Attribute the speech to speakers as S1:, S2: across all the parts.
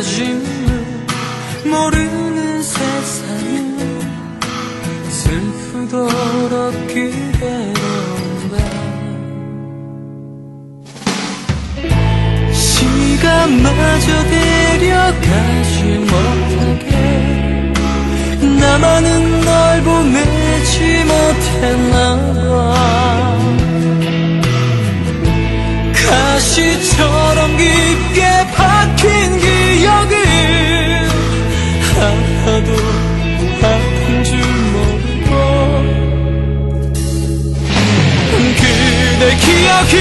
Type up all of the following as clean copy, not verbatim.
S1: 사라짐을 모르는 세상은 슬프도록 그대로인가. 시간마저 데려가지 못하게 나만은 널 보내지 못했나봐. 가시처럼 깊게 박힌 기억은 하나도 아픈 줄 모르고 그대 기억이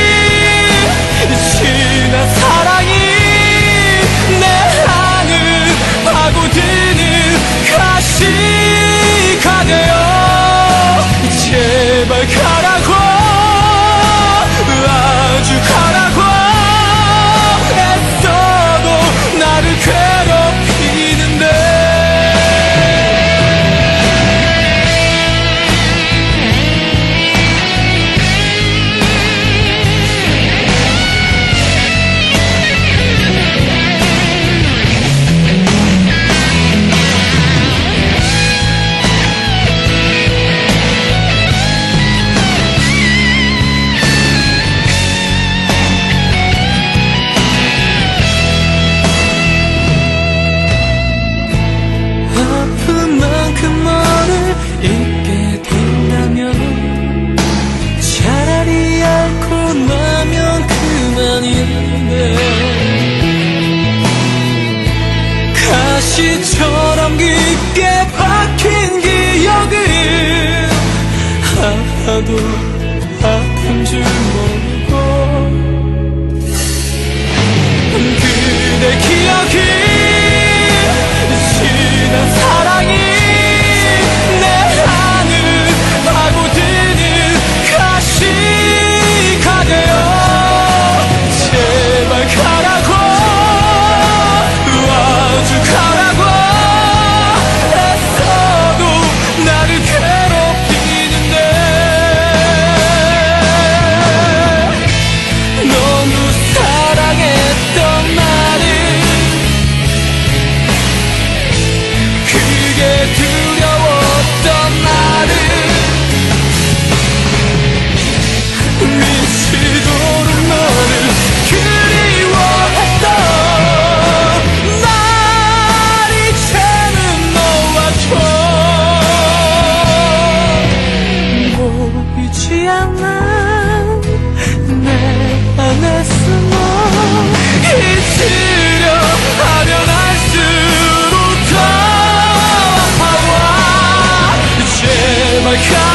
S1: 지난 사랑이 내 안을 파고드는 가시가 되어 제발 가라고, 아주 가라고 애써도 나를 괴롭히는데. 잊게 된다면 차라리 앓고 나면 그만인데. 가시처럼 깊게 박힌 기억은 하나도 아픈 줄 모르고 그대 기억이 지난 사랑이 가시가 되어 제발 가라고, 아주 가라고 애써도 나를 괴롭히는데. 너무 사랑했던 나를 그게 두려웠던 나를 미치도록 너를 그리워했던 날 이제는 너와 좀 보이지 않아. 내 안에 숨어 잊으려 하면 할수록 더 아파와. 제발